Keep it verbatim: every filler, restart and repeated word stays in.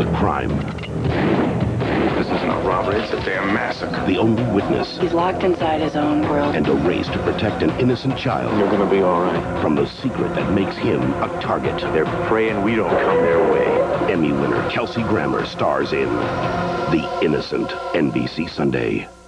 crime. This isn't a robbery, it's a damn massacre. The only witness. He's locked inside his own world. And a race to protect an innocent child. You're gonna be all right. From the secret that makes him a target. They're praying we don't come their way. Emmy winner Kelsey Grammer stars in The Innocent, N B C Sunday.